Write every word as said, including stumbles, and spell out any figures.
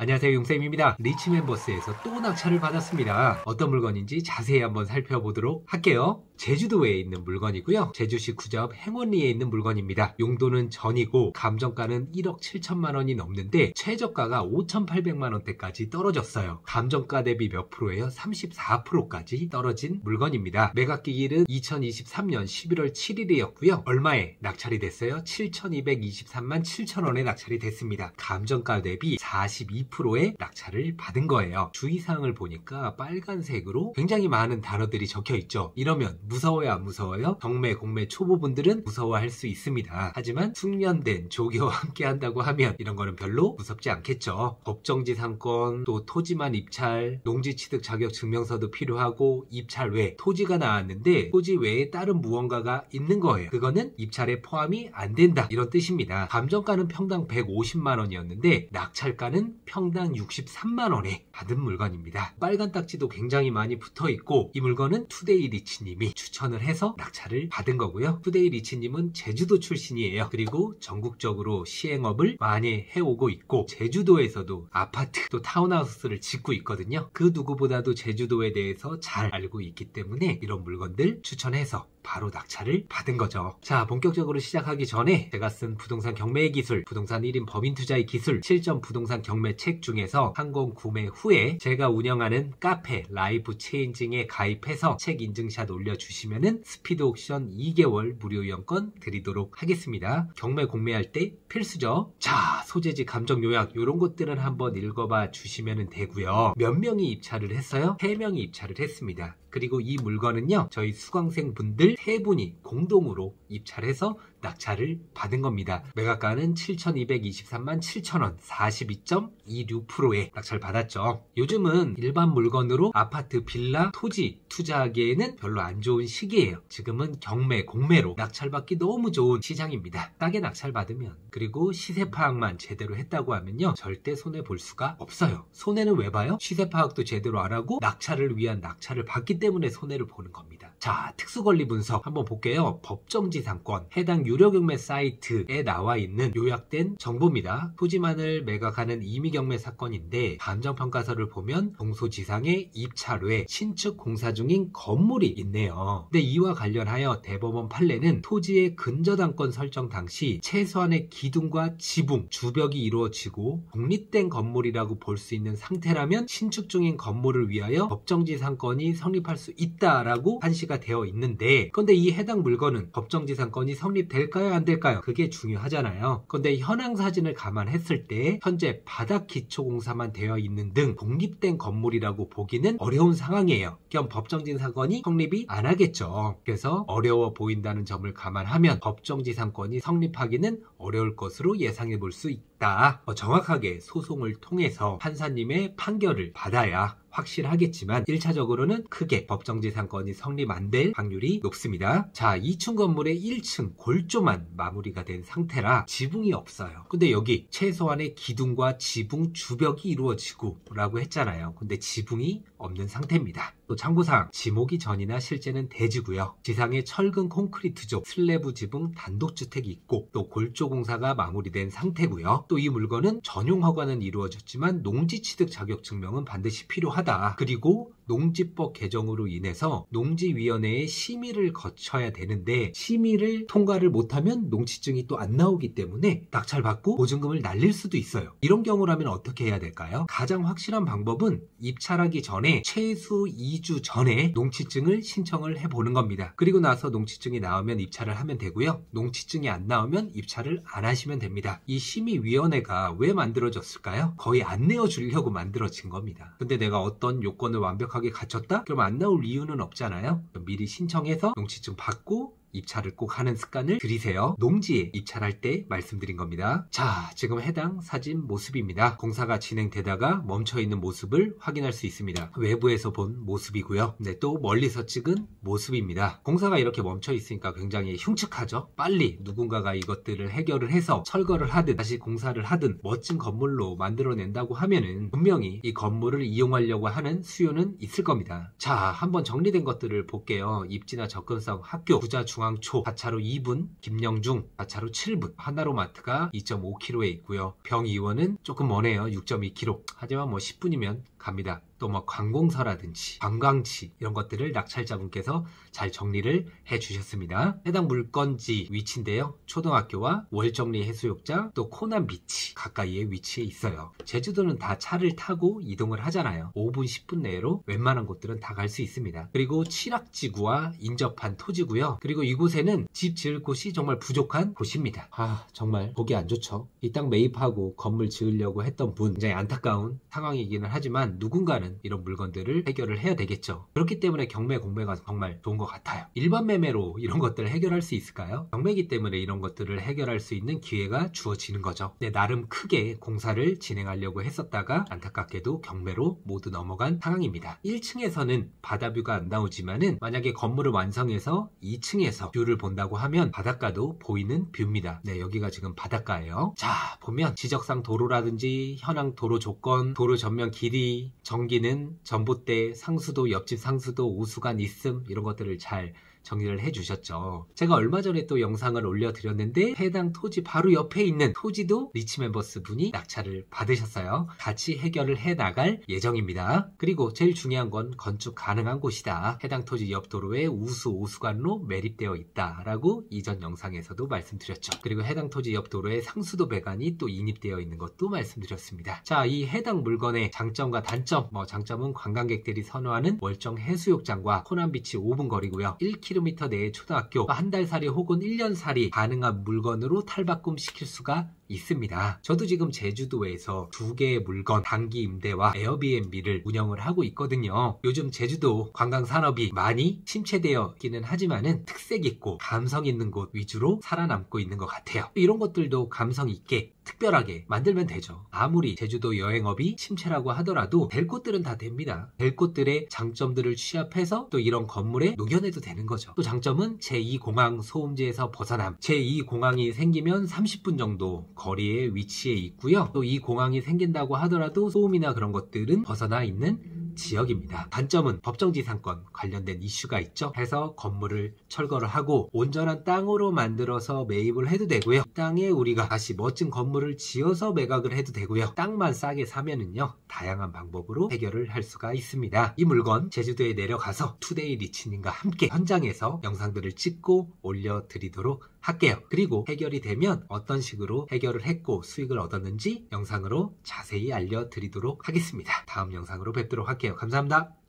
안녕하세요, 용쌤입니다. 리치멤버스에서 또 낙찰을 받았습니다. 어떤 물건인지 자세히 한번 살펴보도록 할게요. 제주도에 있는 물건이고요. 제주시 구자읍 행원리에 있는 물건입니다. 용도는 전이고 감정가는 일억 칠천만 원이 넘는데 최저가가 오천팔백만 원대까지 떨어졌어요. 감정가 대비 몇 프로예요? 삼십사 퍼센트까지 떨어진 물건입니다. 매각기일은 이천이십삼년 십일월 칠일이었고요. 얼마에 낙찰이 됐어요? 칠천이백이십삼만 칠천 원에 낙찰이 됐습니다. 감정가 대비 사십이 퍼센트의 낙찰을 받은 거예요. 주의사항을 보니까 빨간색으로 굉장히 많은 단어들이 적혀 있죠. 이러면 무서워요, 안 무서워요? 경매, 공매 초보분들은 무서워할 수 있습니다. 하지만 숙련된 조교와 함께 한다고 하면 이런 거는 별로 무섭지 않겠죠. 법정지 상권, 또 토지만 입찰, 농지취득 자격 증명서도 필요하고 입찰 외 토지가 나왔는데 토지 외에 다른 무언가가 있는 거예요. 그거는 입찰에 포함이 안 된다, 이런 뜻입니다. 감정가는 평당 백오십만 원이었는데 낙찰가는 평당 육십삼만 원에 받은 물건입니다. 빨간 딱지도 굉장히 많이 붙어 있고 이 물건은 투데이 리치님이 추천을 해서 낙찰을 받은 거고요. 투데이 리치님은 제주도 출신이에요. 그리고 전국적으로 시행업을 많이 해오고 있고 제주도에서도 아파트 또 타운하우스를 짓고 있거든요. 그 누구보다도 제주도에 대해서 잘 알고 있기 때문에 이런 물건들 추천해서 바로 낙찰을 받은 거죠. 자, 본격적으로 시작하기 전에 제가 쓴 부동산 경매의 기술, 부동산 일 인 법인 투자의 기술, 칠 점 부동산 경매 책 중에서 항공 구매 후에 제가 운영하는 카페 라이프 체인징에 가입해서 책 인증샷 올려주시면은 스피드 옥션 이 개월 무료 이용권 드리도록 하겠습니다. 경매 공매할 때 필수죠. 자, 소재지 감정 요약 이런 것들은 한번 읽어봐 주시면 되고요. 몇 명이 입찰을 했어요? 세 명이 입찰을 했습니다. 그리고 이 물건은요, 저희 수강생 분들 세 분이 공동으로 입찰해서 낙찰을 받은 겁니다. 매각가는 칠천이백이십삼만 칠천 원, 사십이 점 이육 퍼센트에 낙찰 받았죠. 요즘은 일반 물건으로 아파트, 빌라, 토지 투자하기에는 별로 안 좋은 시기예요. 지금은 경매, 공매로 낙찰받기 너무 좋은 시장입니다. 싸게 낙찰 받으면, 그리고 시세 파악만 제대로 했다고 하면요, 절대 손해 볼 수가 없어요. 손해는 왜 봐요? 시세 파악도 제대로 안 하고 낙찰을 위한 낙찰을 받기 때문에 손해를 보는 겁니다. 자, 특수권리 분석 한번 볼게요. 법정지상권, 해당 유료경매 사이트에 나와 있는 요약된 정보입니다. 토지만을 매각하는 임의경매 사건인데 감정평가서를 보면 동소지상에 입찰 외 신축 공사 중인 건물이 있네요. 근데 이와 관련하여 대법원 판례는 토지의 근저당권 설정 당시 최소한의 기둥과 지붕, 주벽이 이루어지고 독립된 건물이라고 볼 수 있는 상태라면 신축 중인 건물을 위하여 법정지상권이 성립할 수 있다라고 판시가 되어 있는데, 그런데 이 해당 물건은 법정지상권이 성립될까요, 안 될까요? 그게 중요하잖아요. 그런데 현황 사진을 감안했을 때 현재 바닥 기초공사만 되어 있는 등 독립된 건물이라고 보기는 어려운 상황이에요. 겸 법정지상권이 성립이 안 하겠죠. 그래서 어려워 보인다는 점을 감안하면 법정지상권이 성립하기는 어려울 것으로 예상해 볼 수 있다. 어, 정확하게 소송을 통해서 판사님의 판결을 받아야 확실하겠지만 일 차적으로는 크게 법정지상권이 성립 안 될 확률이 높습니다. 자, 이 층 건물의 일 층 골조만 마무리가 된 상태라 지붕이 없어요. 근데 여기 최소한의 기둥과 지붕 주벽이 이루어지고 라고 했잖아요. 근데 지붕이 없는 상태입니다. 또 참고사항, 지목이 전이나 실제는 대지고요. 지상에 철근 콘크리트조, 슬래브 지붕 단독주택이 있고 또 골조 공사가 마무리된 상태고요. 또 이 물건은 전용 허가는 이루어졌지만 농지취득 자격 증명은 반드시 필요하다. 그리고 농지법 개정으로 인해서 농지위원회의 심의를 거쳐야 되는데 심의를 통과를 못하면 농지증이 또 안 나오기 때문에 낙찰받고 보증금을 날릴 수도 있어요. 이런 경우라면 어떻게 해야 될까요? 가장 확실한 방법은 입찰하기 전에 최소 이 주 전에 농지증을 신청을 해보는 겁니다. 그리고 나서 농지증이 나오면 입찰을 하면 되고요. 농지증이 안 나오면 입찰을 안 하시면 됩니다. 이 심의위원회가 왜 만들어졌을까요? 거의 안 내어주려고 만들어진 겁니다. 근데 내가 어떤 요건을 완벽하게 갖췄다? 그럼 안 나올 이유는 없잖아요. 미리 신청해서 농지증 받고 입찰을 꼭 하는 습관을 들이세요. 농지에 입찰할 때 말씀드린 겁니다. 자, 지금 해당 사진 모습입니다. 공사가 진행되다가 멈춰있는 모습을 확인할 수 있습니다. 외부에서 본 모습이고요. 네, 또 멀리서 찍은 모습입니다. 공사가 이렇게 멈춰있으니까 굉장히 흉측하죠. 빨리 누군가가 이것들을 해결을 해서 철거를 하든 다시 공사를 하든 멋진 건물로 만들어낸다고 하면은 분명히 이 건물을 이용하려고 하는 수요는 있을 겁니다. 자, 한번 정리된 것들을 볼게요. 입지나 접근성, 학교, 부자, 중 중앙초 사 차로 이 분, 김영중 사 차로 칠 분, 하나로마트가 이 점 오 킬로미터에 있고요. 병이원은 조금 머네요. 육 점 이 킬로미터. 하지만 뭐 십 분이면 갑니다. 또 뭐 관공서라든지 관광지 이런 것들을 낙찰자분께서 잘 정리를 해 주셨습니다. 해당 물건지 위치인데요. 초등학교와 월정리 해수욕장 또 코난 비치 가까이에 위치해 있어요. 제주도는 다 차를 타고 이동을 하잖아요. 오 분 십 분 내로 웬만한 곳들은 다 갈 수 있습니다. 그리고 칠학지구와 인접한 토지고요. 그리고 이곳에는 집 지을 곳이 정말 부족한 곳입니다. 아 정말 보기 안 좋죠. 이 땅 매입하고 건물 지으려고 했던 분 굉장히 안타까운 상황이기는 하지만 누군가는 이런 물건들을 해결을 해야 되겠죠. 그렇기 때문에 경매 공매가 정말 좋은 것 같아요. 일반 매매로 이런 것들을 해결할 수 있을까요? 경매이기 때문에 이런 것들을 해결할 수 있는 기회가 주어지는 거죠. 네, 나름 크게 공사를 진행하려고 했었다가 안타깝게도 경매로 모두 넘어간 상황입니다. 일 층에서는 바다뷰가 안 나오지만은 만약에 건물을 완성해서 이 층에서 뷰를 본다고 하면 바닷가도 보이는 뷰입니다. 네, 여기가 지금 바닷가예요. 자, 보면 지적상 도로라든지 현황 도로 조건, 도로 전면 길이, 전기는 전봇대, 상수도, 옆집 상수도, 오수관 있음 이런 것들을 잘 정리를 해주셨죠. 제가 얼마 전에 또 영상을 올려드렸는데 해당 토지 바로 옆에 있는 토지도 리치멤버스 분이 낙찰을 받으셨어요. 같이 해결을 해나갈 예정입니다. 그리고 제일 중요한 건 건축 가능한 곳이다. 해당 토지 옆 도로에 우수 오수관로 매립되어 있다라고 이전 영상에서도 말씀드렸죠. 그리고 해당 토지 옆 도로에 상수도 배관이 또 인입되어 있는 것도 말씀드렸습니다. 자, 이 해당 물건의 장점과 단점, 뭐 장점은 관광객들이 선호하는 월정 해수욕장과 코난비치 오 분 거리고요. 일 킬로미터 내의 초등학교, 한 달 살이 혹은 일 년 살이 가능한 물건으로 탈바꿈 시킬 수가 있습니다. 저도 지금 제주도에서 두 개의 물건 단기 임대와 에어비앤비를 운영을 하고 있거든요. 요즘 제주도 관광산업이 많이 침체되어 있기는 하지만은 특색 있고 감성 있는 곳 위주로 살아남고 있는 것 같아요. 이런 것들도 감성 있게 특별하게 만들면 되죠. 아무리 제주도 여행업이 침체라고 하더라도 될 곳들은 다 됩니다. 될 곳들의 장점들을 취합해서 또 이런 건물에 녹여내도 되는 거죠. 또 장점은 제이 공항 소음지에서 벗어남. 제이 공항이 생기면 삼십 분 정도 거리에 위치해 있고요. 또 이 공항이 생긴다고 하더라도 소음이나 그런 것들은 벗어나 있는 지역입니다. 단점은 법정지상권 관련된 이슈가 있죠. 해서 건물을 철거를 하고 온전한 땅으로 만들어서 매입을 해도 되고요. 땅에 우리가 다시 멋진 건물을 지어서 매각을 해도 되고요. 땅만 싸게 사면은요 다양한 방법으로 해결을 할 수가 있습니다. 이 물건 제주도에 내려가서 투데이 리치님과 함께 현장에서 영상들을 찍고 올려드리도록 할게요. 그리고 해결이 되면 어떤 식으로 해결을 했고 수익을 얻었는지 영상으로 자세히 알려드리도록 하겠습니다. 다음 영상으로 뵙도록 할게요. 감사합니다.